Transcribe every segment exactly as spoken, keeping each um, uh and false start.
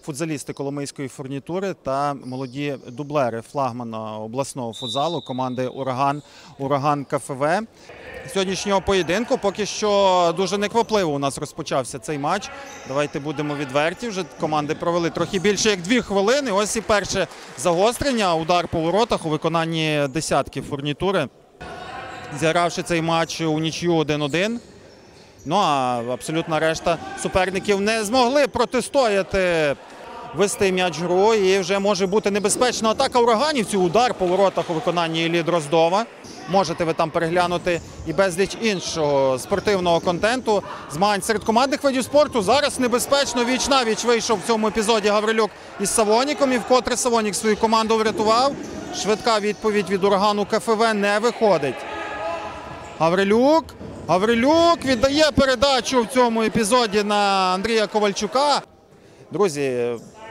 футзалісти Коломийської фурнітури та молоді дублери флагмана обласного футзалу команди «Ураган», «Ураган КФВ». Сьогоднішнього поєдинку поки що дуже неквапливо у нас розпочався цей матч. Давайте будемо відверті, вже команди провели трохи більше як дві хвилини. Ось і перше загострення, удар по воротах у виконанні десятки фурнітури. Зігравши цей матч у нічию один один. Ну а абсолютна решта суперників не змогли протистояти, вести м'яч в гру, і вже може бути небезпечна атака ураганівців. Удар по воротах у виконанні Іллі Дроздова. Можете ви там переглянути і безліч іншого спортивного контенту. Змагань серед командних видів спорту. Зараз небезпечно віч-навіч вийшов в цьому епізоді Гаврилюк із Савоніком, і вкотре Савонік свою команду врятував. Швидка відповідь від «Урагану» КФВ не виходить. Гаврилюк. Гаврилюк віддає передачу в цьому епізоді на Андрія Ковальчука. Друзі,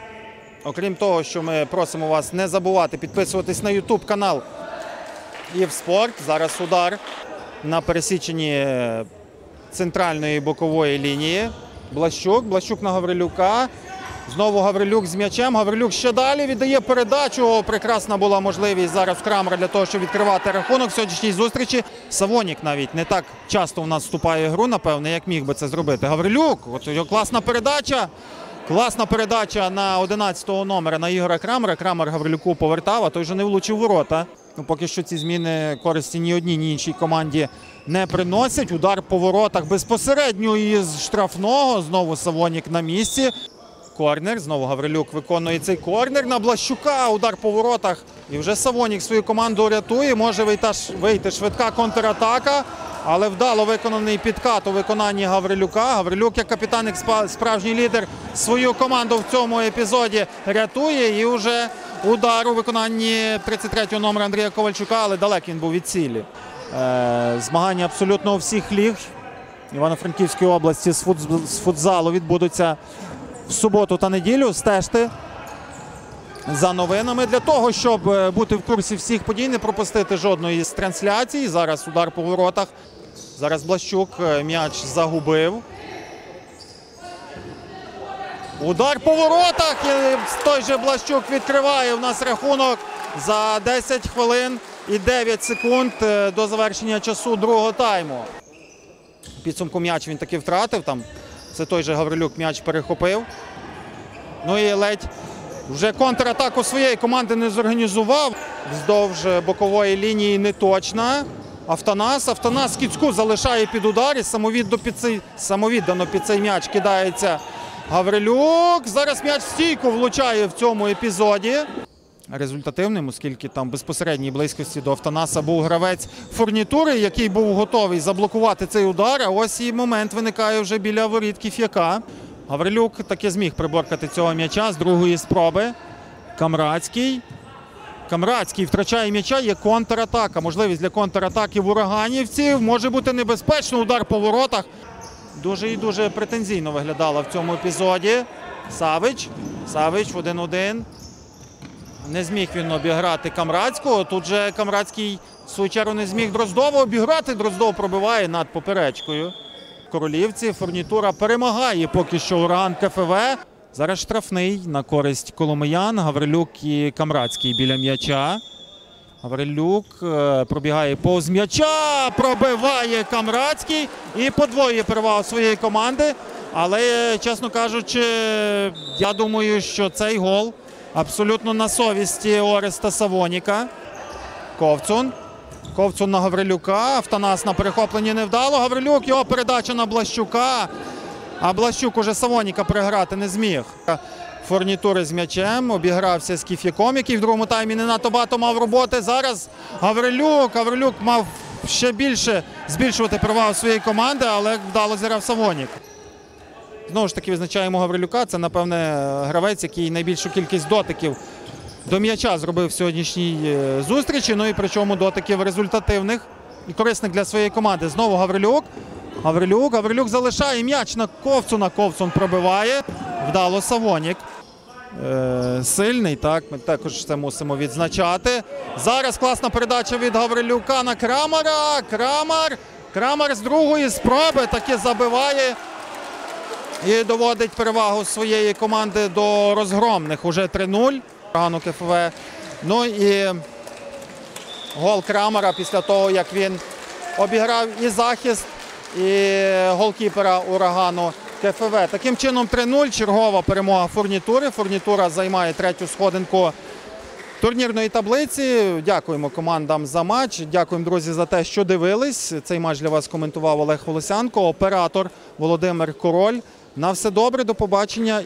окрім того, що ми просимо вас не забувати підписуватись на ютуб канал «Івспорт». Зараз удар на пересіченні центральної бокової лінії. Блащук, Блащук на Гаврилюка. Знову Гаврилюк з м'ячем. Гаврилюк ще далі віддає передачу. Прекрасна була можливість зараз Крамера для того, щоб відкривати рахунок в сьогоднішній зустрічі. Савонік навіть не так часто в нас вступає в гру, напевне, як міг би це зробити. Гаврилюк, от його класна передача. Класна передача на одинадцятого номера на Ігора Крамера. Крамер Гаврилюку повертав, а той вже не влучив ворота. Ну, поки що ці зміни користі ні одній, ні іншій команді не приносять. Удар по воротах безпосередньо із штрафного. Знову Савонік на місці. Корнер. Знову Гаврилюк виконує цей корнер на Блащука. Удар по воротах. І вже Савонік свою команду рятує. Може вийти, вийти швидка контратака. Але вдало виконаний підкат у виконанні Гаврилюка. Гаврилюк, як капітан, як справжній лідер, свою команду в цьому епізоді рятує. І вже удар у виконанні тридцять третього номера Андрія Ковальчука, але далекий він був від цілі. Е, змагання абсолютно у всіх ліг Івано-Франківської області з, фут, з футзалу відбудуться в суботу та неділю. Стежте за новинами для того, щоб бути в курсі всіх подій, не пропустити жодної з трансляцій. Зараз удар по воротах. Зараз Блащук м'яч загубив. Удар по воротах. І той же Блащук відкриває у нас рахунок за десять хвилин і дев'ять секунд до завершення часу другого тайму. Підсумку м'яч він таки втратив. Там це той же Гаврилюк м'яч перехопив. Ну і ледь вже контратаку своєї команди не зорганізував. Вздовж бокової лінії неточна. Автонас. Автонас Кіцьку залишає під удар і самовіддано під цей, самовіддано під цей м'яч кидається Гаврилюк. Зараз м'яч в стійку влучає в цьому епізоді. Результативним, оскільки там в безпосередній близькості до Автонаса був гравець фурнітури, який був готовий заблокувати цей удар. А ось і момент виникає вже біля воріт Кіф'яка. Гаврилюк таки зміг приборкати цього м'яча з другої спроби. Камрацький. Камрацький втрачає м'яча, є контратака. Можливість для контратаки в ураганівців. Може бути небезпечно. Удар по воротах. Дуже і дуже претензійно виглядало в цьому епізоді. Савич. Савич в один один. Не зміг він обіграти Камрацького. Тут же Камрацький в свою чергу не зміг Дроздова обіграти. Дроздов пробиває над поперечкою. Королівці. Фурнітура перемагає поки що «Ураган» КФВ. Зараз штрафний на користь коломиян. Гаврилюк і Камрацький біля м'яча. Гаврилюк пробігає повз м'яча. Пробиває Камрацький і подвоює перевагу своєї команди. Але, чесно кажучи, я думаю, що цей гол абсолютно на совісті Ореста Савоніка. Ковцун. Ковцун на Гаврилюка. Автонас на перехопленні невдало. Гаврилюк, його передача на Блащука. А Блащук уже Савоніка переграти не зміг. Фурнітури з м'ячем. Обігрався з Кіф'яком, який в другому таймі не надто багато мав роботи. Зараз Гаврилюк. Гаврилюк мав ще більше збільшувати перевагу своєї команди, але вдало зіграв Савонік. Знову ж таки визначаємо Гаврилюка. Це, напевне, гравець, який найбільшу кількість дотиків до м'яча зробив в сьогоднішній зустрічі. Ну і причому дотиків результативних і корисних для своєї команди. Знову Гаврилюк. Гаврилюк. Гаврилюк залишає м'яч на Ковцуна. Ковцун пробиває. Вдало Савонік. Е, сильний, так, ми також це мусимо відзначати. Зараз класна передача від Гаврилюка на Крамера. Крамер. Крамер з другої спроби таки забиває і доводить перевагу своєї команди до розгромних. Уже три нуль урагану КФВ. Ну і гол Крамера після того, як він обіграв і захист, і голкіпера урагану КФВ. Таким чином три нуль, чергова перемога фурнітури. Фурнітура займає третю сходинку турнірної таблиці. Дякуємо командам за матч. Дякуємо, друзі, за те, що дивились. Цей матч для вас коментував Олег Волосянко, оператор Володимир Король. На все добре, до побачення